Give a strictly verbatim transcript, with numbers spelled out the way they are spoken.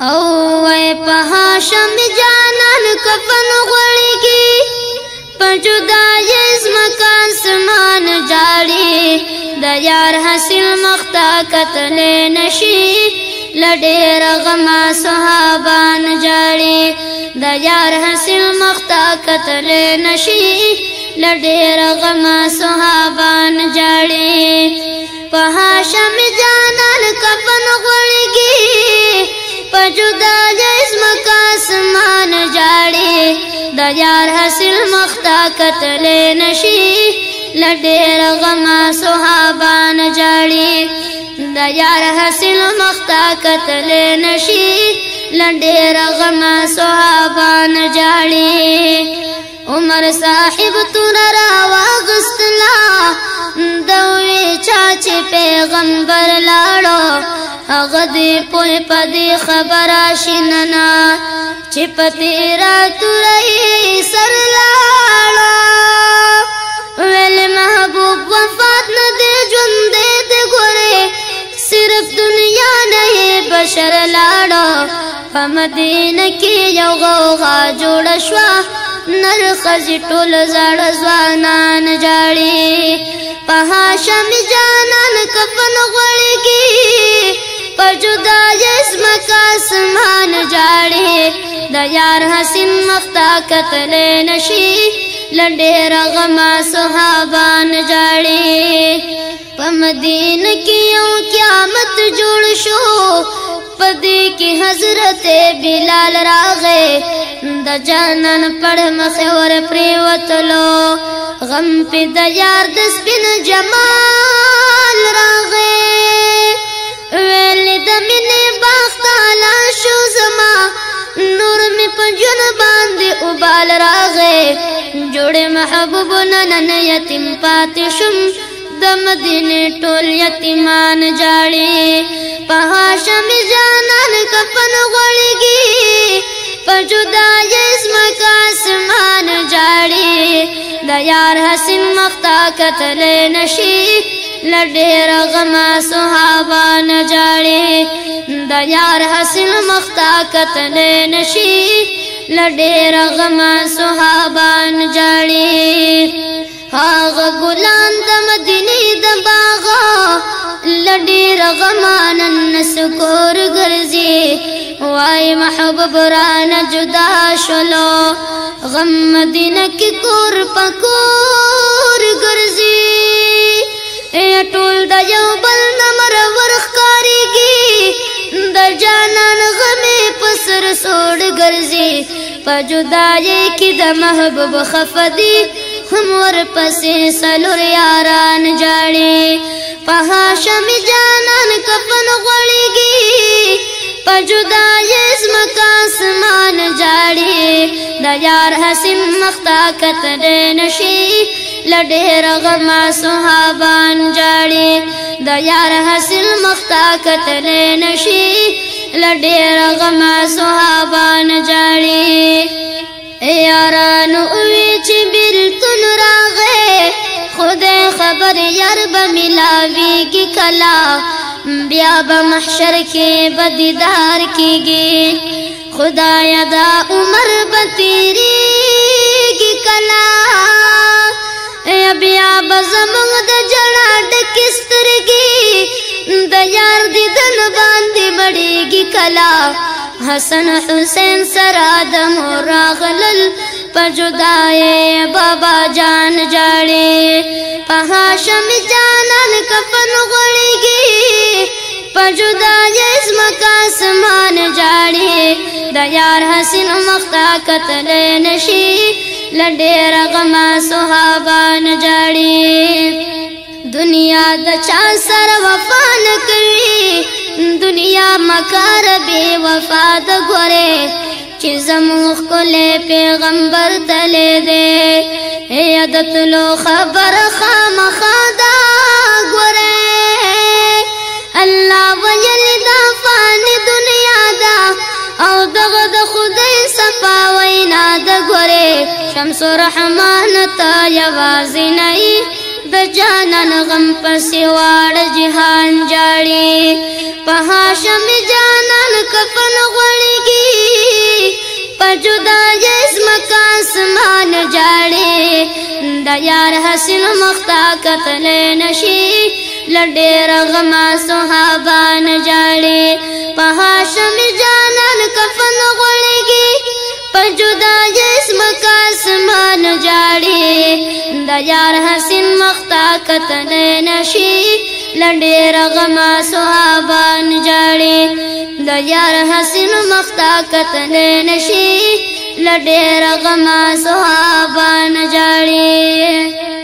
او وای په هاشم جانان کفن غړيږي پجدا یزمکا سمان جاړي د یار حاصل مختا قتل نشي لډېر غما صحابان جاړي د یار حاصل مختا قتل نشي لډېر غما صحابان جاړي په هاشم جانان کفن غړيږي پجدا جسمکا سمان جاړي د یار حاصل مختا قتل نشي لډېر غما صحابان جاړي د یار حاصل مختا قتل نشي لډېر غما صحابان جاړي عمر صاحب تور را واغستلا دوی چاچ پیغمبر لاړو هغه دې پوه پدې خبره شیننا چې پتی را تورې سر لاړو ویل محبوب وفات نه دې ژوند دې ګورې صرف دنیا نه بشر لاړو په مدینه کې یو غوغا جوړ شو نر خزي ټول زړ ځوانان جاړي په هاشم جانان کفن غړيږي پجدا یزمکا سمان جاړي د یار حسین مختا قتل نشي لډېر غما صحابان جاړي په مدینه کې یو قیامت جوړ شو پدې کې حضرت بلال راغې د جانان پړ مخ ور پریوتلو غم په د یار د سپین جمال راغې ویل د مینې باختالا شو زما نور می پنجن باندې وبال راغې جوړ محبوب نن یتیم پاتې شم د مدینه ټول یتیمان جاړي په هاشم جانان کفن غړيږي پجدا یزمکا سمان جاړي د یار حسین مختا قتل نشي لډېر غما صحابان جاړي د یار حسین مختا قتل نشي لډېر غما صحابان جاړي هاغه ګلان د مدینه د باغ لډېر غما نن سکور ګرځي وای محبوب رانه جدا شلو غم مدینه کې کور پکور ګرځي ای ټول د یو بل نمر ورخکاریږي د جانان غمه پسر سوړ ګرځي پجدای کې د محبوب خفدي هم ور پسې سلور یاران جاړي په هاشم جانان کفن غړيږي پجدا یزمکا سمان جاړي د یار حسین مختا قتل نشي لډېر غما صحابان جاړي د یار حسین مختا قتل نشي لډېر غما صحابان جاړي یارانو وی چې بیلتون راغې خدای خبر یار به ملاویږي کلا بیا به محشر کې بدیدار کیږي خدایا دا عمر به تیریږي کلا بیا به زمونږ د جړا ډکې سترګې د یار دیدن باندې مړېږي کلا حسن حسین سره د مور راغلل په جدای بابا جان جاړي په هاشم جانان کفن غړيږي په جدای زمکا سمان جاړي د یار حسین مختا قتل نشي لډېر غما صحابان جاړي دنیا د چا سره وفا نه کوي دنیا مکار بے وفا د ګوره چې زموږ کله پیغمبر تله دے عادت لو خبر خامخا دا ګوره الله ویل دا فانی دنیا دا او دغه د خدای صفا وینا د ګوره شمس رحمان تا یوازې نه د جانان غم پسې واړ جهان جاړي په هاشم جانان کفن غړي पजुदा जिस्म का आसमान जाड़े द यार हसीन मख्ता कतले नशी लडे रगमा सुहाबान जाड़े पहाशम जानन कफन गोलेगी पजुदा जिस्म का आसमान जाड़े द यार हसीन मख्ता कतले नशी लडे रगमा सुहाबान जाड़े द यार हसीन मख्ता कतले नशी लडे रगमा सुहाबान जाड़े।